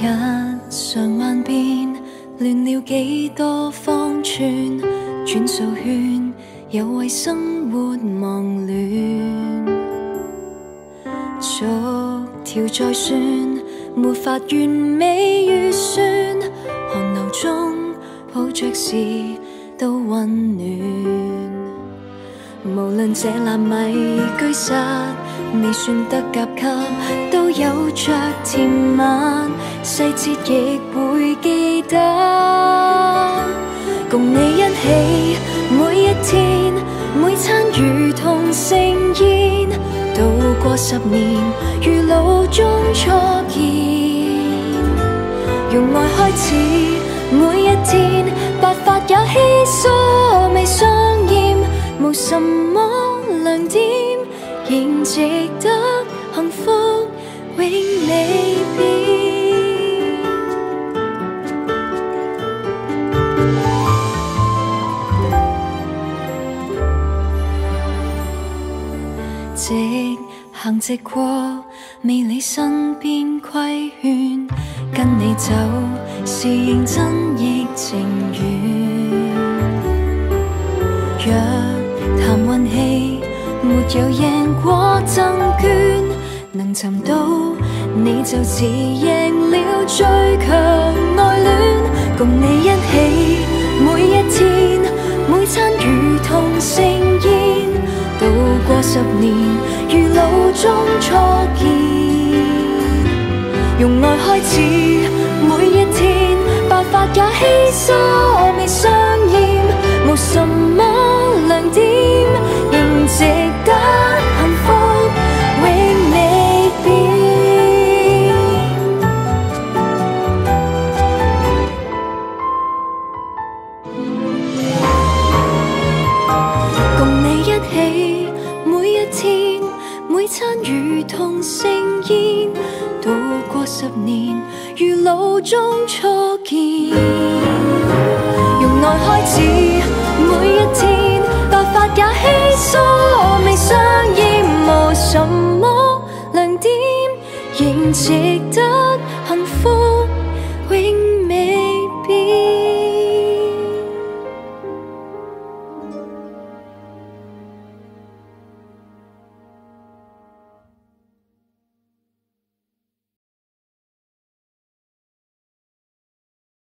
常幻變，亂了幾多方寸，轉數圈又為生活忙亂，逐條再算，沒法完美預算，寒流中抱着時都溫暖。無論這納米居室未算得甲級，都有着甜蜜，細節亦會記得。共你一起每一天，每餐如同盛宴，度過10年，如路中初見。用愛開始每一天，白髮也稀疏未相厭，無什麼亮點，仍值得幸福永未變。直行直過，未理身邊規勸，跟你走是認真亦情願。若談運氣，沒有贏過贈券，能尋到你就似贏了最強愛戀。共你一起每一天，每餐如同盛宴，度過10年，如路中初見。用愛開始每一天，白髮也稀疏未相厭，無什麼亮點，仍值得幸福永未變。共你一起每一天，每餐如同盛宴，度過10年，如路中初見。用愛開始每一天，白髮也稀疏未相厭，無什麼亮點，仍值